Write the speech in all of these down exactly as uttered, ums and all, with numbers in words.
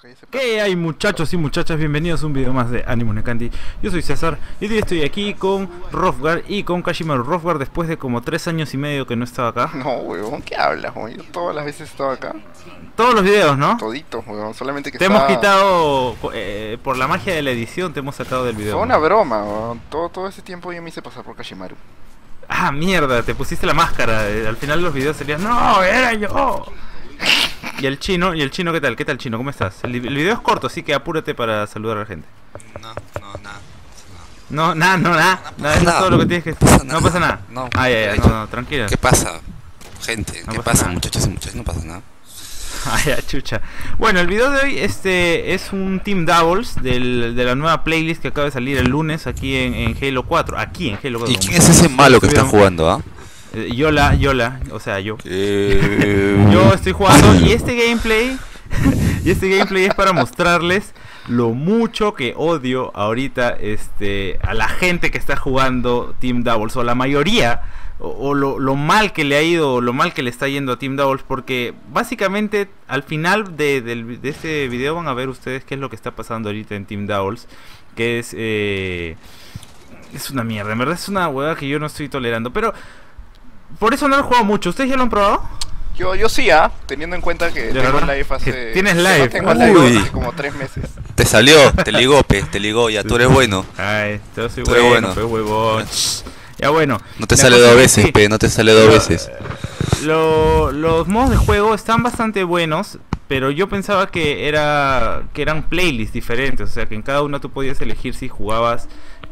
ese perro. ¿Qué hay, muchachos y muchachas? Bienvenidos a un video más de Animus Necanti. Yo soy César y hoy estoy aquí con Rofgar y con Kashimaru. Rofgar, después de como tres años y medio que no estaba acá. No, weón, ¿qué hablas, weón? Yo todas las veces he estado acá. Todos los videos, ¿no? Toditos, weón, solamente que Te estaba... hemos quitado, eh, por la magia de la edición, te hemos sacado del video. Fue una broma, weón. Todo, todo ese tiempo yo me hice pasar por Kashimaru. Ah, mierda, te pusiste la máscara. eh, Al final de los videos salías, no, era yo. Y el chino, y el chino, ¿qué tal? ¿Qué tal, chino? ¿Cómo estás? El, el video es corto, así que apúrate para saludar a la gente. No, no, nada. No, nada, no, nada. No Nada, pasa eso es nada. todo lo que tienes que No pasa No nada. pasa nada. No. Ah, ya, ya, no, no, tranquila. ¿Qué pasa, gente? No ¿Qué pasa pasa, nada. muchachos y muchachas? No pasa nada. Ah, ya, chucha. Bueno, el video de hoy este es un Team Doubles del, de la nueva playlist que acaba de salir el lunes aquí en, en Halo cuatro. Aquí en Halo cuatro. ¿Y quién es ese malo que está jugando, ah? Eh, Yola, Yola, o sea, yo. Eh... Yo estoy jugando y este gameplay y este gameplay es para mostrarles lo mucho que odio ahorita este a la gente que está jugando Team Doubles, o la mayoría, o, o lo, lo mal que le ha ido, o lo mal que le está yendo a Team Doubles, porque básicamente al final de, del- de este video van a ver ustedes qué es lo que está pasando ahorita en Team Doubles, que es eh, es una mierda, en verdad es una hueá que yo no estoy tolerando, pero por eso no lo he jugado mucho. ¿Ustedes ya lo han probado? Yo, yo sí, ah, teniendo en cuenta que ¿De tengo verdad? live hace... Que tienes que live. no tengo Uy. live hace como tres meses. Te salió, te ligó, pe, te ligó, ya tú eres bueno. Ay, yo soy Tú eres bueno, bueno. pues huevón. Ya bueno. No te La sale cosa dos es que veces, sí, pe, no te sale dos lo- veces. lo- los modos de juego están bastante buenos, pero yo pensaba que era que eran playlists diferentes, o sea que en cada una tú podías elegir si jugabas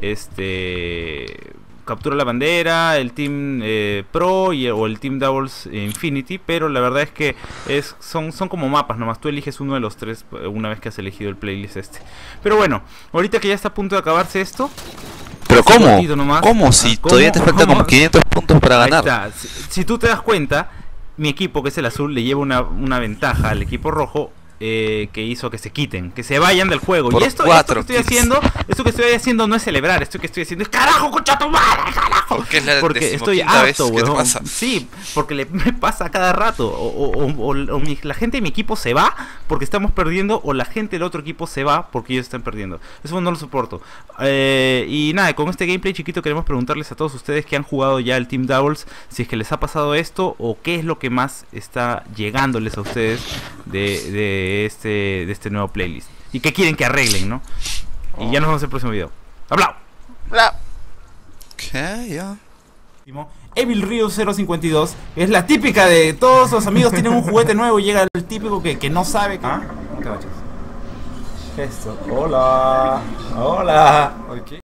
este Captura la Bandera, el Team eh, Pro y, o el Team Doubles Infinity, pero la verdad es que es son son como mapas nomás, tú eliges uno de los tres eh, una vez que has elegido el playlist este. Pero bueno, ahorita que ya está a punto de acabarse esto. Pero hace ¿cómo? ratito nomás. ¿Cómo? Si Ah, ¿cómo? todavía te faltan ¿Cómo? como quinientos puntos para Ahí ganar. está. Si, si tú te das cuenta, mi equipo, que es el azul, le lleva una, una ventaja al equipo rojo, eh, que hizo que se quiten, que se vayan del juego. Por Y esto, cuatro esto que estoy kills. haciendo, esto que estoy haciendo no es celebrar, esto que estoy haciendo es carajo, concha tu madre, carajo. Porque es la Porque estoy decimoquinta vez harto, que te weón. pasa. Sí, porque le, me pasa cada rato. O, o- o- o- o mi- la gente de mi equipo se va porque estamos perdiendo, o la gente del otro equipo se va porque ellos están perdiendo. Eso no lo soporto. Eh, y nada, con este gameplay chiquito queremos preguntarles a todos ustedes que han jugado ya el Team Doubles, si es que les ha pasado esto o qué es lo que más está llegándoles a ustedes de, de este de este nuevo playlist. Y qué quieren que arreglen, ¿no? Y ya nos vemos en el próximo video. ¡Hablao! Bla. ¿Qué? Ya. Evil Ryu cero cincuenta y dos es la típica de todos los amigos tienen un juguete nuevo y llega el típico que, que no sabe que... ¿Ah? ¿Qué esto? Hola. Hola.